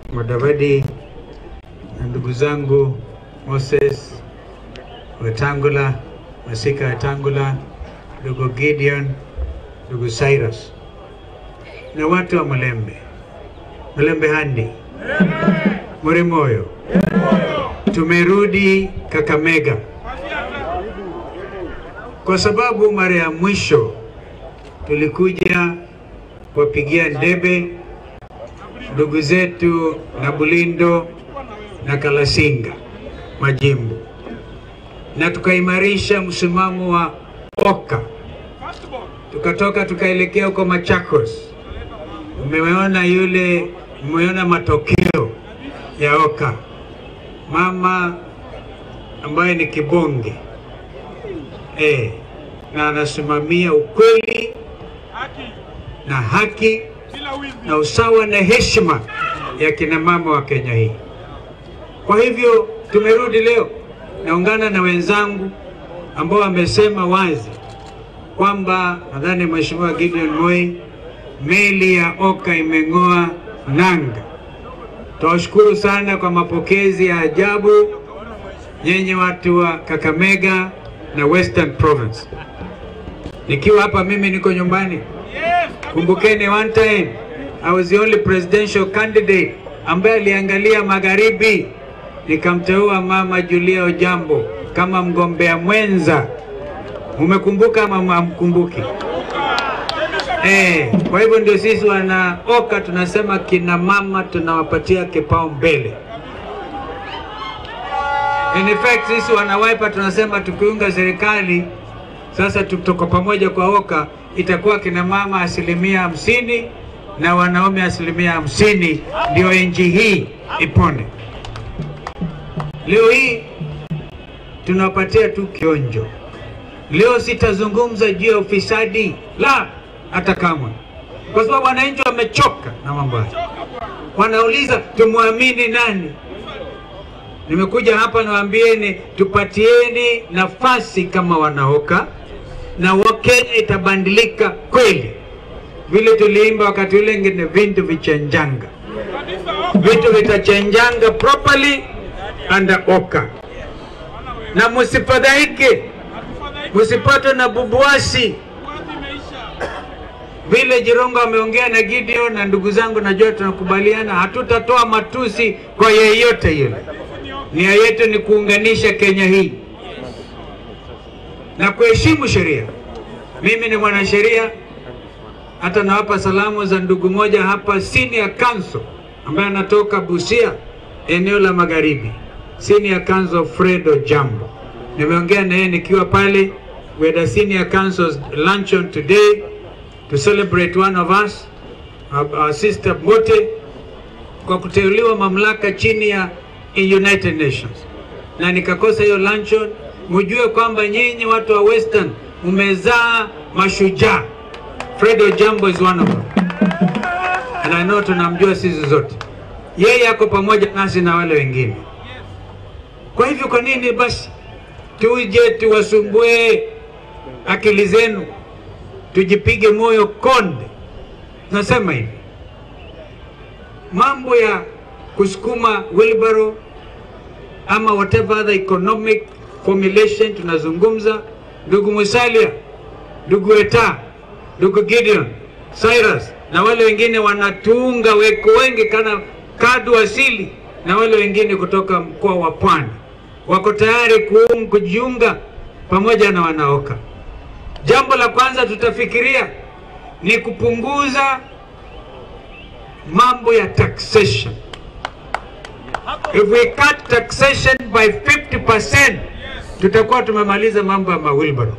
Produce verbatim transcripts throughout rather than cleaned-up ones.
Mudavadi na ndugu zangu Moses Wetangula, Masika Wetangula, ndugu Gideon, ndugu Cyrus na watu wa Mulembe, Mulembe Handi, Murimoyo. Tumerudi Kakamega kwa sababu mara ya mwisho tulikuja kuwapigia ndebe ndugu zetu na Bulindo na Kalasinga majimbo, na tukaimarisha msimamo wa Oka. Tukatoka tukaelekea huko Machakos. Umeona yule, umeona matokeo ya Oka. Mama ambaye ni kibonge eh, na anasimamia ukweli na haki na usawa na heshima ya kina mama wa Kenya hii. Kwa hivyo tumerudi leo, naungana na wenzangu ambao wamesema wazi kwamba nadhani Mheshimiwa Gideon Moi, meli ya Oka imeng'oa nanga. Tunashukuru sana kwa mapokezi ya ajabu yenye watu wa Kakamega na Western Province. Nikiwa hapa mimi niko nyumbani. Kumbukeni one time I was the only presidential candidate ambaye aliangalia magharibi, nikamteua Mama Julia Ojambo kama mgombea mwenza. Umekumbuka ama hamkumbuki? Eh, kwa hivyo ndio sisi wana Oka tunasema kina mama tunawapatia kipao mbele. In effect sisi wana Wiper tunasema tukiunga serikali sasa tuko pamoja kwa Oka, itakuwa kina mama asilimia hamsini na wanaume asilimia hamsini, ndio nchi hii ipone. Leo hii tunapatia tu kionjo. Leo sitazungumza juu ya ufisadi, la hata kama, kwa sababu wananchi wamechoka na mambo haya. Wanauliza tumwamini nani? Nimekuja hapa niwaambieni tupatieni nafasi kama wanaoka na Wakenya itabadilika kweli. Vile tuliimba wakati ule ngine vintu vichenjanga. Vitu vitachenjanga properly under Oka. Na musifadhaike, musipatwe na bubuasi. Vile Jirongo ameongea na Gideon na ndugu zangu, najua tunakubaliana hatutatoa matusi kwa yeyote yule. Nia yetu ni kuunganisha Kenya hii na kuheshimu sheria. Mimi ni mwanasheria, hata nawapa salamu za ndugu moja hapa senior counsel ambaye anatoka Busia eneo la Magharibi, senior counsel Fred Ojambo. Nimeongea na yeye nikiwa pale. We had a senior counsel's luncheon today to celebrate one of us, our sister Mbote, kwa kuteuliwa mamlaka chini ya United Nations. Na nikakosa hiyo luncheon. Mjue kwamba nyinyi watu wa Western umezaa mashujaa. Fred Ojambo is one of them. And I know tunamjua sisi zote. Yeye yako pamoja nasi na wale wengine. Kwa hivyo kwa nini basi tuje tuwasumbue akili zenu, tujipige moyo konde? Nasema hivi, mambo ya kusukuma wheelbarrow ama whatever other economic formulation tunazungumza, ndugu Musalia, ndugu Eta, ndugu Gideon, Cyrus na wale wengine wanatuunga, weko wengi kana Kadu Asili na wale wengine kutoka mkoa wa Pwani wako tayari kujiunga pamoja na wanaoka. Jambo la kwanza tutafikiria ni kupunguza mambo ya taxation. If we cut taxation by fifty percent, tutakuwa tumemaliza mambo ya mawilbaro.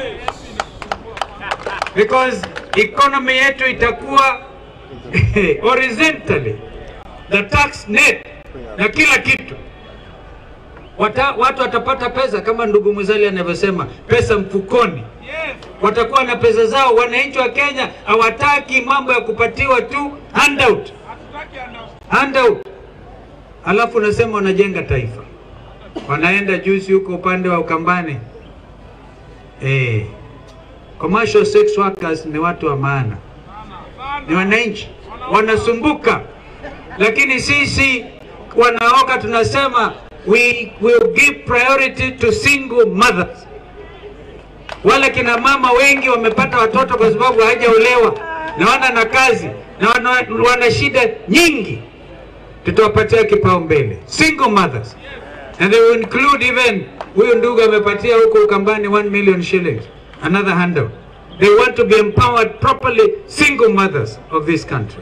Because economy yetu itakuwa horizontally, the tax net na kila kitu. Wata, watu watapata pesa kama ndugu Musalia anavyosema, pesa mfukoni. Watakuwa na pesa zao. Wananchi wa Kenya hawataki mambo ya kupatiwa tu handout. Handout. Alafu nasema wanajenga taifa. Wanaenda juzi huko upande wa Ukambani. Eh. Commercial sex workers ni watu wa maana. Ni wananchi wanasumbuka. lakini sisi wanaoka tunasema we will give priority to single mothers. Wale kina mama wengi wamepata watoto kwa sababu hawajaolewa na wana na kazi na wana, wana shida nyingi. Tutawapatia kipaumbele single mothers, and they will include even huyu ndugu amepatia huko Ukambani one million shillings, another handout. They want to be empowered properly, single mothers of this country.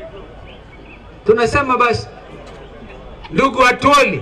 Tunasema basi ndugu Atwoli,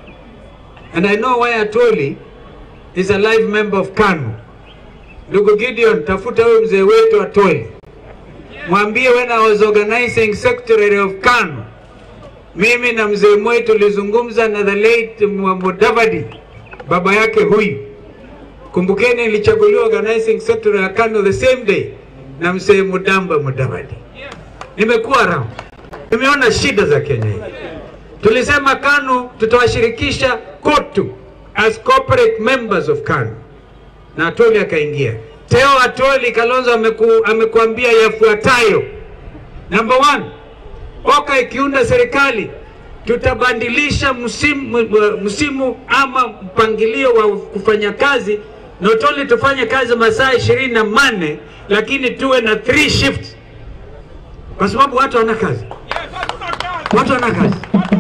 and I know why Atwoli is a live member of KANU. Ndugu Gideon, tafuta huyu mzee wetu Atwoli, mwambie when I was organizing secretary of KANU, mimi na mzee mwetu tulizungumza na the late Mudavadi, baba yake huyu. Kumbukeni nilichaguliwa organizing secretary ya KANU the same day na mzee Mudamba Mudavadi. Nimekuwa around, nimeona shida za Kenya hii. Tulisema KANU tutawashirikisha KOTU as corporate members of KANU, na Atwoli akaingia. Teo Atwoli Kalonzo ameku, amekuambia yafuatayo. Number one, Oka ikiunda serikali tutabandilisha msimu, msimu ama mpangilio wa kufanya kazi. Not only tufanye kazi masaa ishirini na nane, lakini tuwe na three shifts, kwa sababu watu wana kazi. Watu wana kazi,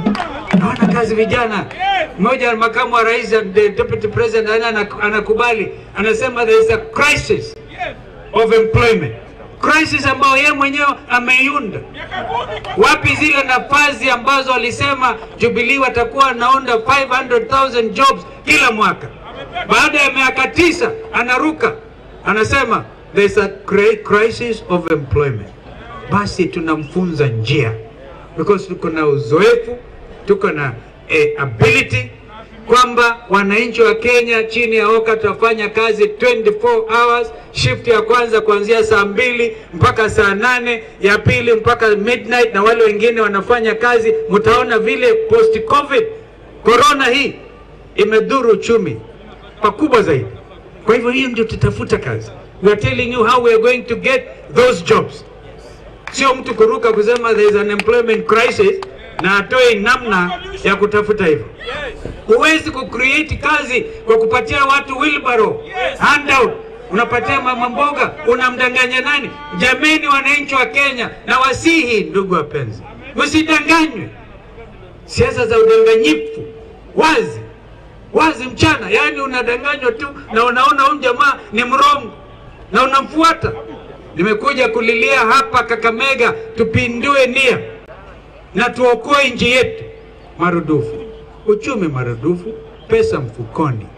wana kazi vijana. Mmoja makamu wa rais, the deputy president, anakubali, anasema there is a crisis of employment, crisis ambayo yeye mwenyewe ameiunda. Wapi zile nafasi ambazo alisema Jubilee watakuwa naunda five hundred thousand jobs kila mwaka? Baada ya miaka tisa anaruka, anasema there is a crisis of employment. Basi tunamfunza njia, because tuko na uzoefu, tuko na eh, ability, kwamba wananchi wa Kenya chini ya Oka tutafanya kazi twenty-four hours, shift ya kwanza kuanzia saa mbili mpaka saa nane, ya pili mpaka midnight, na wale wengine wanafanya kazi. Mtaona vile post covid corona hii imedhuru uchumi pakubwa zaidi. Kwa hivyo hiyo ndio tutafuta kazi. We are telling you how we are going to get those jobs. Sio mtu kuruka kusema there is an employment crisis na atoe namna ya kutafuta hivyo. Huwezi kucreate kazi kwa kupatia watu wheelbarrow, handout, unapatia mama mboga, unamdanganya nani? Jameni wananchi wa Kenya, na wasihi ndugu wapenzi, msidanganywe. Siasa za udanganyifu wazi wazi mchana, yani unadanganywa tu na unaona huyu jamaa ni mrongo na unamfuata. Nimekuja kulilia hapa Kakamega tupindue nia na tuokoe nchi yetu. Marudufu, uchumi marudufu, pesa mfukoni.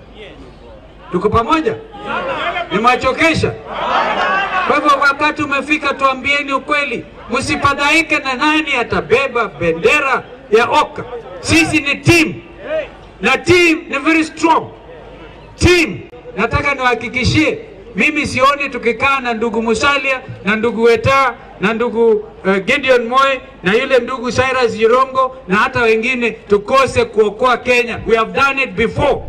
Tuko pamoja? Nimewachokesha? Kwa hivyo wakati umefika, tuambieni ukweli. Msifadhaike na nani atabeba bendera ya Oka. Sisi ni team, na team ni very strong team. Nataka niwahakikishie, mimi sioni tukikaa na ndugu Musalia na ndugu Weta na ndugu uh, Gideon Moi na yule ndugu Cyrus Jirongo na hata wengine tukose kuokoa Kenya. We have done it before.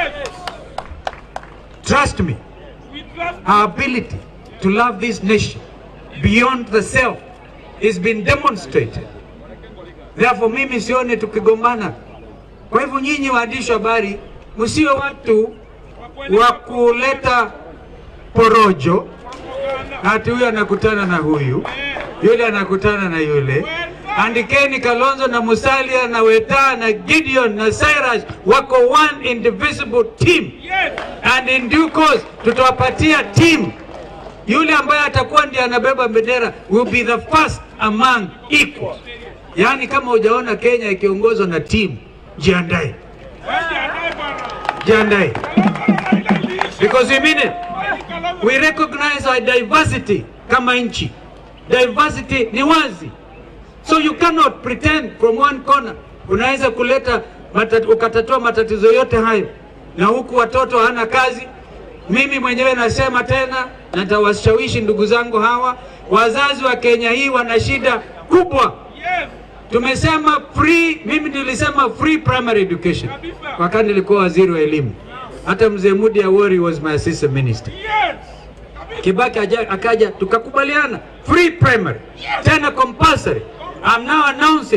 Trust me, our ability to love this nation beyond the self is been demonstrated. Therefore mimi sioni tukigombana. Kwa hivyo nyinyi waandishi habari, msiwe watu wa kuleta porojo, ati huyu anakutana na huyu, yule anakutana na yule. Andikeni Kalonzo na Musalia na Weta na Gideon na Cyrus wako one indivisible team. And in due course tutawapatia team. Yule ambaye atakuwa ndiye anabeba bendera will be the first among equals. Yani kama hujaona Kenya ikiongozwa na team, jiandae. Jiandae. Because we mean it. We recognize our diversity kama nchi. Diversity ni wazi. So you cannot pretend from one corner unaweza kuleta matat, ukatatua matatizo yote hayo na huku watoto hana kazi. Mimi mwenyewe nasema tena, natawashawishi ndugu zangu hawa, wazazi wa Kenya hii wana shida kubwa. Tumesema free, mimi nilisema free primary education wakati nilikuwa waziri wa elimu. Hata mzee Mudi Awori was my assistant minister. Kibaki akaja tukakubaliana free primary, tena compulsory. I'm now announcing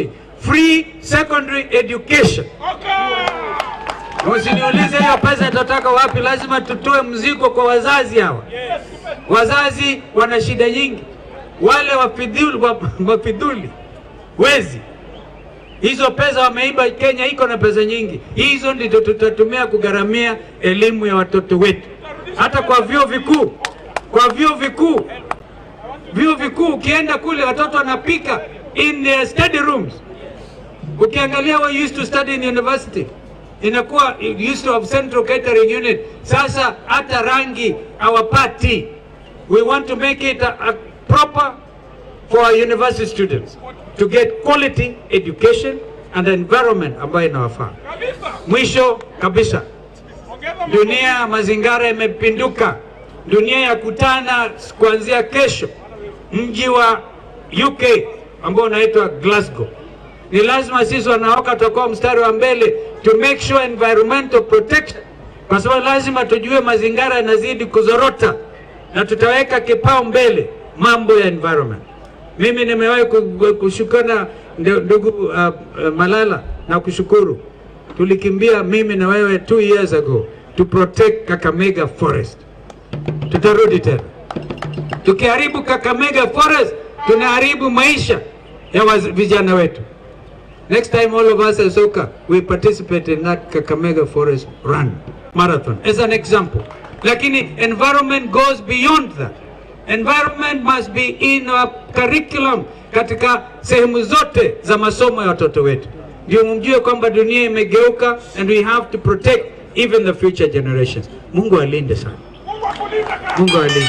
free secondary education. Usiniulize hiyo pesa tutatoka wapi, lazima tutoe mzigo kwa wazazi hawa. Wazazi wana shida nyingi. Wale wafidhuli, wafidhuli, wezi. Hizo pesa wameiba. Kenya iko na pesa nyingi. Hizo ndio tutatumia kugharamia elimu ya watoto wetu. Hata kwa vyuo vikuu. Kwa vyuo vikuu. Vyuo vikuu ukienda kule watoto wanapika in their study rooms. Ukiangalia we used to study in university. Inakuwa used to have central catering unit. Sasa hata rangi hawapati. We want to make it a, a proper for our university students to get quality education and environment ambayo inawafaa. Mwisho kabisa, dunia mazingara imepinduka. Dunia ya kutana kuanzia kesho. Mji wa U K ambao unaitwa Glasgow. Ni lazima sisi wanaoka tutakuwa mstari wa mbele to make sure environmental protection, kwa sababu lazima tujue mazingara yanazidi kuzorota na tutaweka kipao mbele mambo ya environment. Mimi nimewahi kushukana ndugu uh, uh, Malala na kushukuru. Tulikimbia mimi na wewe two years ago to protect Kakamega Forest. Tutarudi tena. Tukiharibu Kakamega Forest, tunaharibu maisha ya vijana wetu. Next time all of us as Oka, we participate in that Kakamega Forest Run Marathon as an example. Lakini environment goes beyond that. Environment must be in our curriculum katika sehemu zote za masomo ya watoto wetu. Ndio mjue kwamba dunia imegeuka and we have to protect even the future generations. Mungu alinde sana. Mungu alinde.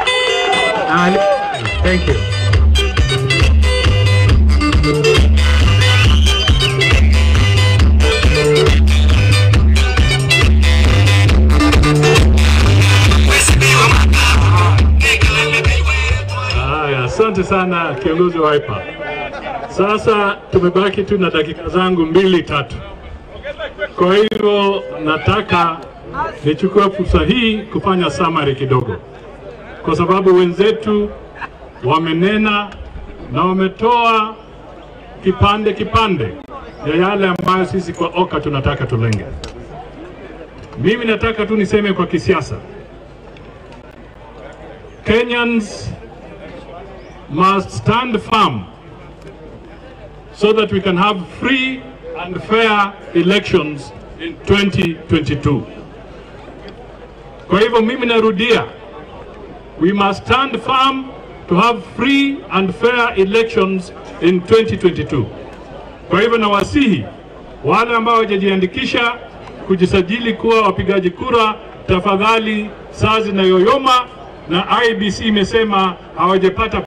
Thank you. Asante sana kiongozi wa Wiper. Sasa tumebaki tu na dakika zangu mbili tatu. Kwa hivyo nataka nichukue fursa hii kufanya summary kidogo, kwa sababu wenzetu wamenena na wametoa kipande kipande ya yale ambayo sisi kwa Oka tunataka tulenge. Mimi nataka tu niseme kwa kisiasa, Kenyans must stand firm so that we can have free and fair elections in twenty twenty-two. Kwa hivyo mimi narudia, we must stand firm to have free and fair elections in twenty twenty-two. Kwa hivyo nawasihi wale ambao hawajajiandikisha kujisajili kuwa wapigaji kura, tafadhali saa zinayoyoma, na I B C imesema hawajapata